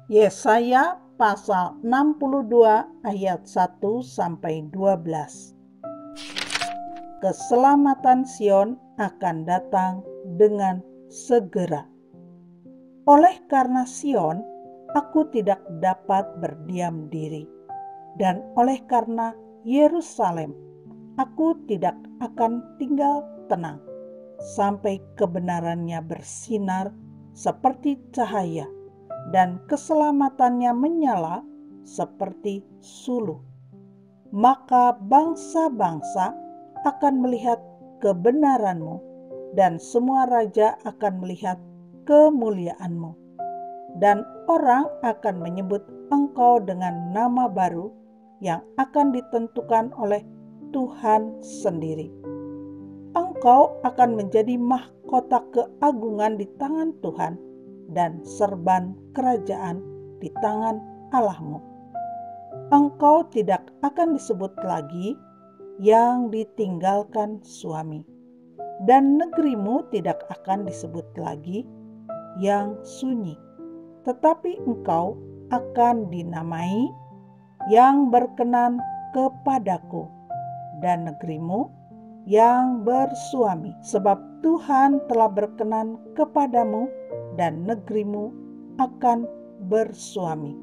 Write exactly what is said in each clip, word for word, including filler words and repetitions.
Yesaya pasal enam puluh dua ayat satu sampai dua belas. Keselamatan Sion akan datang dengan segera. Oleh karena Sion, aku tidak dapat berdiam diri. Dan oleh karena Yerusalem, aku tidak akan tinggal tenang sampai kebenarannya bersinar seperti cahaya dan keselamatannya menyala seperti suluh. Maka bangsa-bangsa akan melihat kebenaranmu dan semua raja akan melihat kemuliaanmu. Dan orang akan menyebut engkau dengan nama baru yang akan ditentukan oleh Tuhan sendiri. Engkau akan menjadi mahkota keagungan di tangan Tuhan dan serban kerajaan di tangan Allahmu. Engkau tidak akan disebut lagi yang ditinggalkan suami, dan negerimu tidak akan disebut lagi yang sunyi, tetapi engkau akan dinamai yang berkenan kepadaku, dan negerimu yang bersuami, sebab Tuhan telah berkenan kepadamu dan negerimu akan bersuami.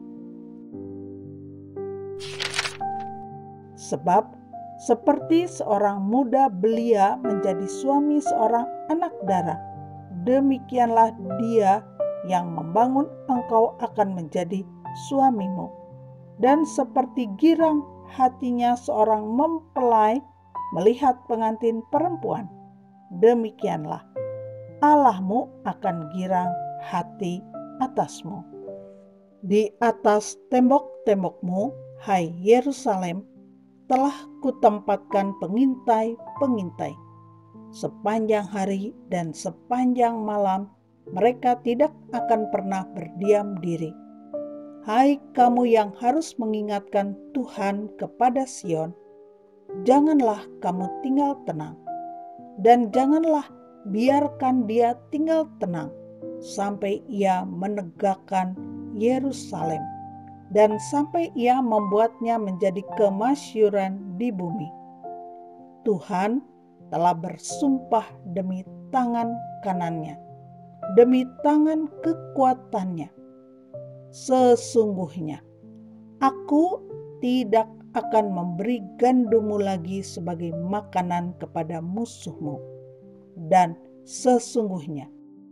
Sebab seperti seorang muda belia menjadi suami seorang anak dara, demikianlah dia yang membangun engkau akan menjadi suamimu. Dan seperti girang hatinya seorang mempelai melihat pengantin perempuan, demikianlah Allahmu akan girang hati atasmu. Di atas tembok-tembokmu, hai Yerusalem, telah kutempatkan pengintai-pengintai. Sepanjang hari dan sepanjang malam mereka tidak akan pernah berdiam diri. Hai kamu yang harus mengingatkan Tuhan kepada Sion, janganlah kamu tinggal tenang, dan janganlah biarkan dia tinggal tenang sampai ia menegakkan Yerusalem dan sampai ia membuatnya menjadi kemasyhuran di bumi. Tuhan telah bersumpah demi tangan kanannya, demi tangan kekuatannya. Sesungguhnya aku tidak akan memberi gandummu lagi sebagai makanan kepada musuhmu, dan sesungguhnya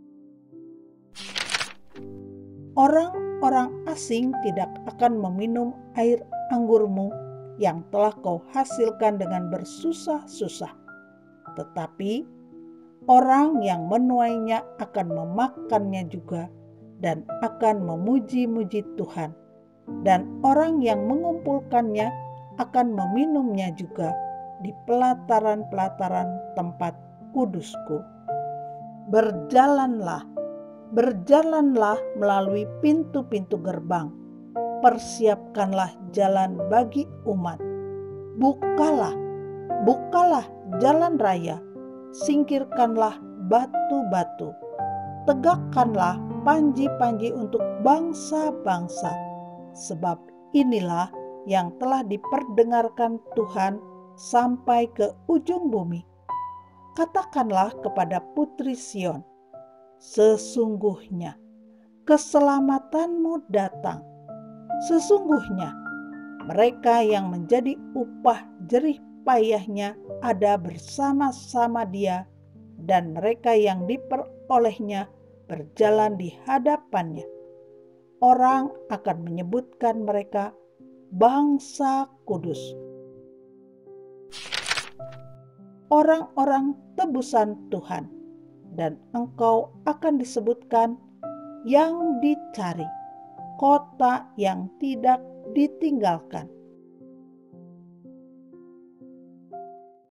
orang-orang asing tidak akan meminum air anggurmu yang telah kau hasilkan dengan bersusah-susah, tetapi orang yang menuainya akan memakannya juga dan akan memuji-muji Tuhan, dan orang yang mengumpulkannya akan meminumnya juga di pelataran-pelataran tempat kudusku. Berjalanlah, berjalanlah melalui pintu-pintu gerbang, persiapkanlah jalan bagi umat. Bukalah, bukalah jalan raya, singkirkanlah batu-batu, tegakkanlah panji-panji untuk bangsa-bangsa, sebab inilah yang telah diperdengarkan Tuhan sampai ke ujung bumi. Katakanlah kepada putri Sion, sesungguhnya keselamatanmu datang. Sesungguhnya mereka yang menjadi upah jerih payahnya ada bersama-sama dia, dan mereka yang diperolehnya berjalan di hadapannya. Orang akan menyebutkan mereka bangsa kudus, orang-orang tebusan Tuhan, dan engkau akan disebutkan yang dicari, kota yang tidak ditinggalkan.